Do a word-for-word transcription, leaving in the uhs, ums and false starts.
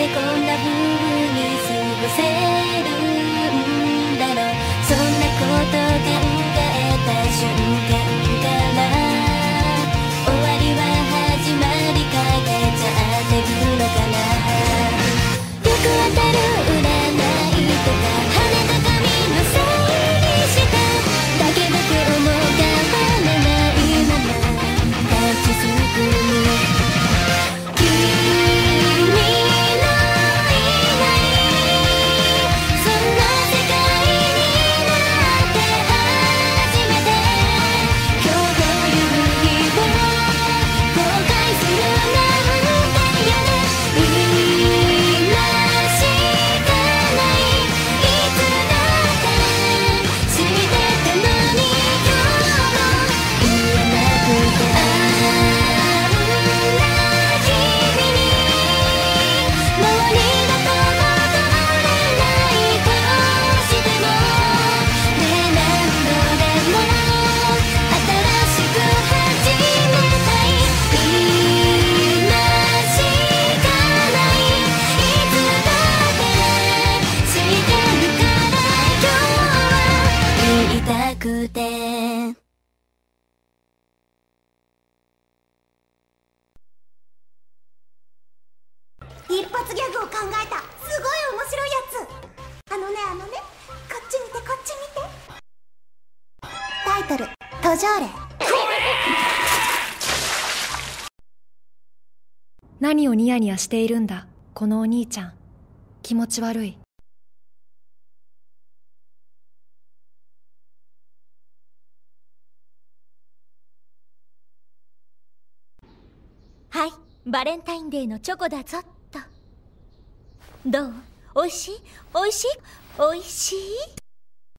でこんな風に過ごせるんだろう。そんなこと考えた瞬間から終わりは始まりかけちゃってるのかな。よく当たる占いとか跳ねた髪のせいにしただけど今日も変わらないまま立ちすくむ君のいないそんな世界になって初めて今日という日を後悔するなんて嫌だ。今しかないいつだって知ってたのに今日も言えなくてあんな君に周りがと求めない顔してもね、何度でも新しく始めたい今しかないいつだって知ってるから今日は言いたくて。 一発ギャグを考えたすごい面白いやつ。あのねあのねこっち見てこっち見て。タイトル「途上霊」。 何をニヤニヤしているんだこのお兄ちゃん、気持ち悪い。 はい、バレンタインデーのチョコだぞっと。どう？おいしい？おいしい？おいしい？